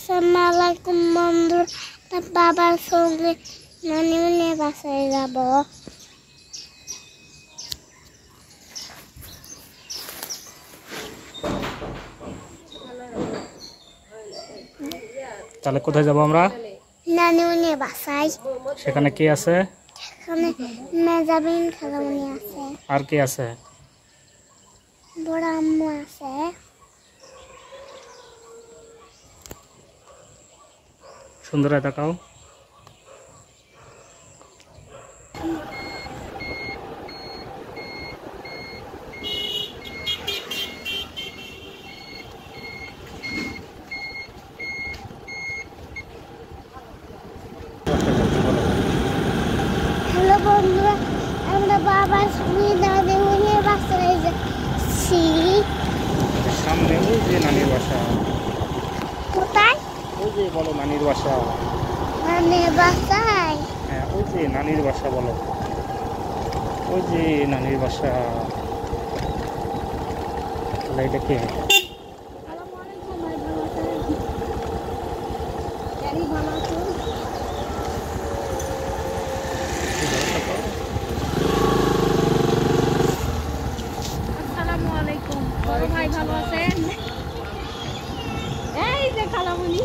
আসসালামু আলাইকুম বন্ধু, বাবার সঙ্গে নানির বাসায় যাব। তাহলে কোথায় যাব আমরা? নানির বাসায়। সেখানে কে আছে? সেখানে মেজাবিন খালামণি আছে। আর কে আছে? বড় আম্মু আছে। সুন্দর তাকাও। হ্যালো বন্ধুরা, আমরা বাবার সঙ্গে নানির বাসায় যাচ্ছি। সামনে ওই যে নানির বাসা। কোথায়? ওই যে বলো নানির বাসা। নানির বাসায়? হ্যাঁ, ওই যে নানির বাসা বলো। ওই যে নানির বাসা। তাহলে এটা কে? আসসালামু আলাইকুম। বড় ভাই ভালো আছেন? এই যে খালামণি।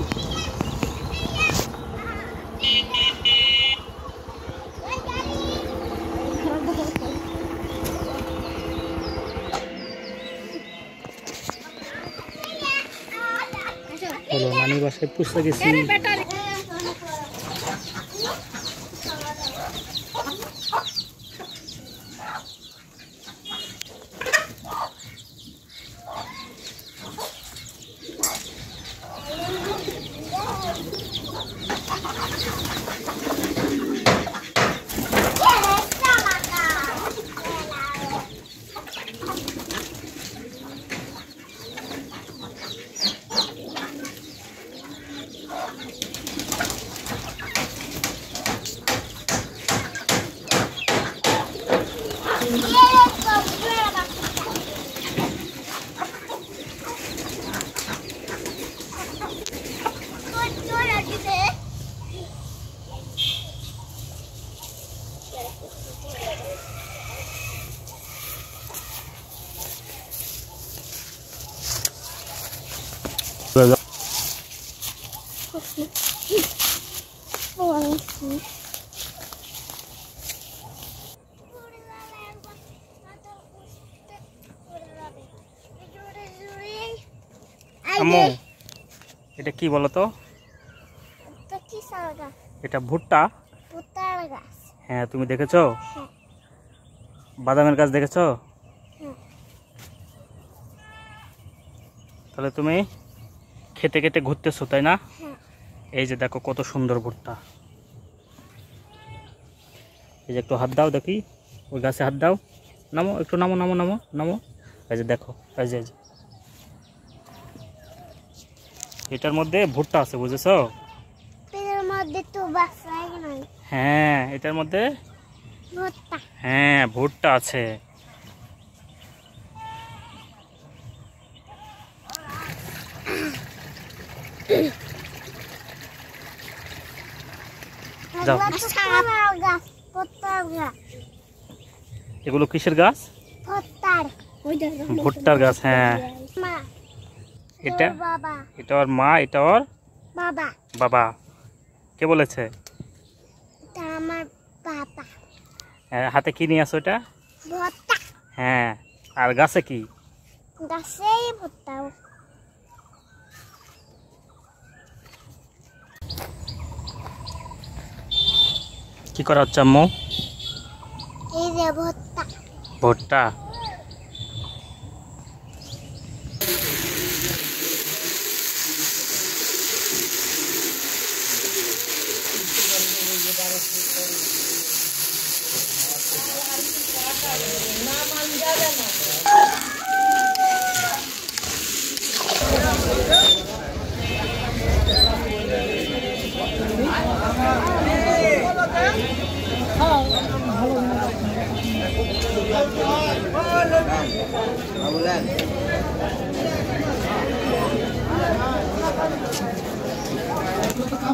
বলো নানির বাসায় পুষতে গেছি। আম্মু, এটা কি বলো তো? এটা ভুট্টা। ভুট্টার গাছ। হ্যাঁ, তুমি দেখেছো? হ্যাঁ। বাদামের গাছ দেখেছো? হ্যাঁ। তাহলে তুমি খেতে খেতে ঘুরতেছো, তাই না? হ্যাঁ। এই যে দেখো কত সুন্দর ভুট্টা। এই যে একটু হাত দাও দেখি, ওই গাছে হাত দাও। নামো একটু, নামো নামো নামো নামো। এই যে দেখো, এই যে এটার মধ্যে ভুট্টা আছে, বুঝেছো? এর মধ্যে তো বাসাই নাই। হ্যাঁ, এটার মধ্যে ভুট্টা। হ্যাঁ ভুট্টা আছে। যাও। এগুলো কিসের গাছ? ভুট্টার গাছ। হ্যাঁ, এটা এটা ওর মা, এটা ওর বাবা। বাবা। কে বলেছে? এটা আমার বাবা। হ্যাঁ, হাতে কি নিয়ে আসো এটা? ভুট্টা। হ্যাঁ, আর গাছে কি? গাছেই ভুট্টা। কি করা হচ্ছে আম্মু? এই যে ভুট্টা। ভুট্টা।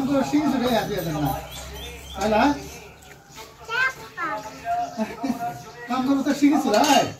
করে শিখেছো রে আজকে না তাই না কাম করতে শিখেছো রাই